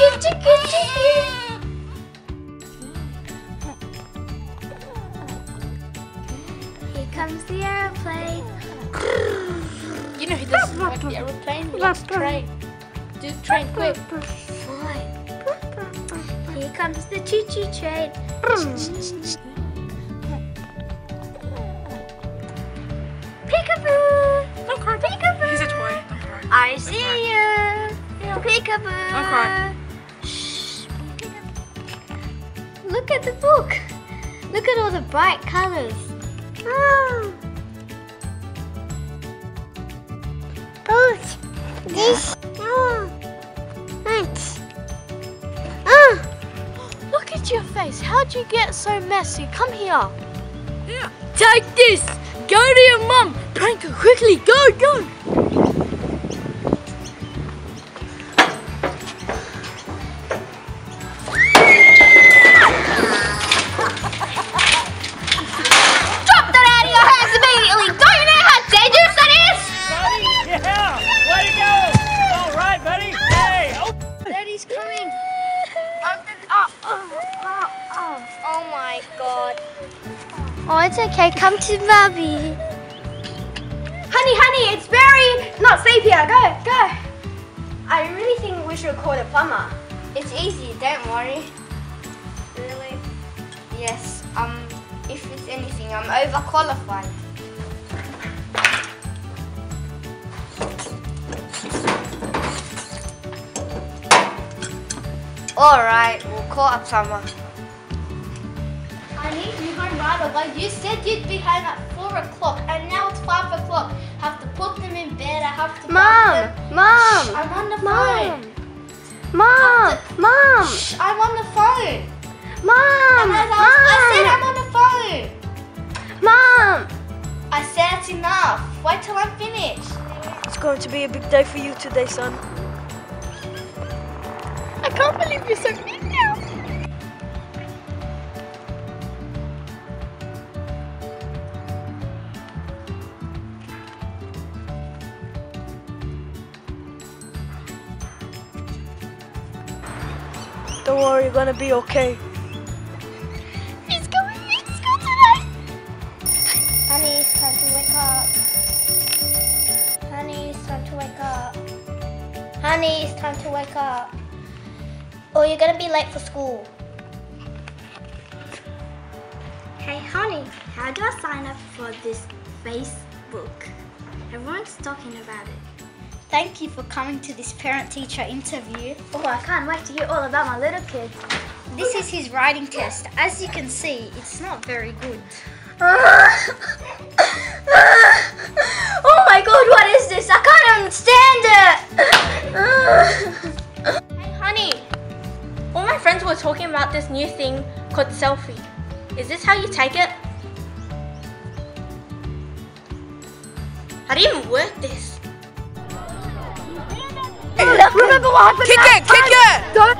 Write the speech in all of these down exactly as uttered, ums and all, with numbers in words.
chicken, chicken, chicken. Here comes the aeroplane. You know who doesn't like the aeroplane? He likes the train. Do the train quick. Fly. Here comes the choo-choo train. Peekaboo! Don't cry. Peekaboo! He's a toy. Don't cry. I see you. Peekaboo! Don't cry. Shh. Look at the book. Look at all the bright colors. Oh. Oh, this. Oh. Thanks. Oh. Look at your face. How'd you get so messy? Come here. Yeah. Take this. Go to your mum. Prank her quickly. Go, go. Drop that out of your hands immediately. Don't you know how dangerous that is? Buddy, yeah! Way to go! All right, buddy. Hey! Oh. Daddy's coming. Oh, oh, oh, oh. Oh my God. Oh, it's okay. Come to Bubby. Honey, honey, it's very not safe here. Go, go. I really think we should call the plumber. It's easy. Don't worry. Really? Yes. Um. If it's anything, I'm overqualified. All right. We'll call a plumber. I need you home right away. You said you'd be home at four o'clock, and now it's five o'clock. Have to put them in bed. I have to. Mom, mom, I'm on the mom, phone. mom, mom, Shh, I'm on the phone. mom, And as I, was, I said I'm on the phone. mom. I said it's enough. Wait till I'm finished. It's going to be a big day for you today, son. I can't believe you're so big now. Don't worry, you're gonna be okay. He's coming to school today. Honey, it's time to wake up. Honey, it's time to wake up. Honey, it's time to wake up. Or you're gonna be late for school. Hey, honey, how do I sign up for this Facebook? Everyone's talking about it. Thank you for coming to this parent-teacher interview. Oh, I can't wait to hear all about my little kid. This is his writing test. As you can see, it's not very good. Oh my God, what is this? I can't understand it. Hey, honey. All my friends were talking about this new thing called selfie. Is this how you take it? How do you even work this? Remember what happened? Kick it! Kick it! Don't.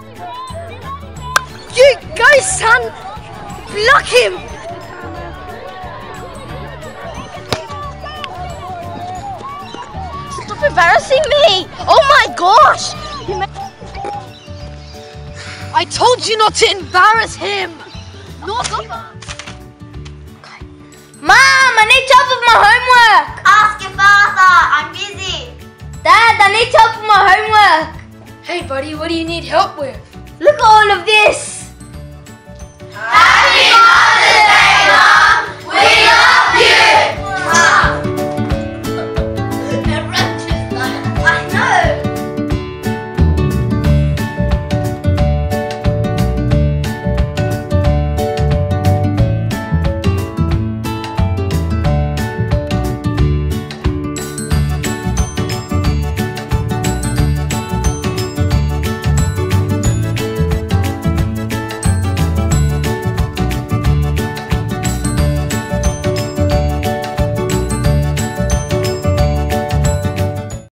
You go, son! Block him! Stop embarrassing me! Oh my gosh! You ma- I told you not to embarrass him! Not okay. Mom, I need help with my homework. Ask your father. I'm busy. Dad, I need help with my homework. Hey, buddy, what do you need help with? Look at all of this.